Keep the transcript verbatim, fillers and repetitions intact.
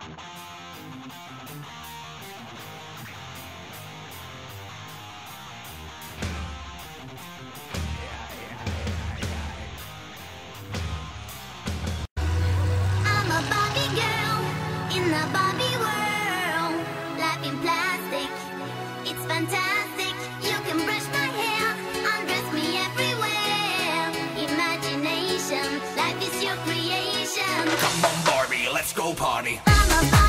I'm a Barbie girl in the Barbie world. Life in plastic, it's fantastic. You can brush my hair, undress me everywhere. Imagination, life is your creation. Come on, Barbie, let's go party. I'm a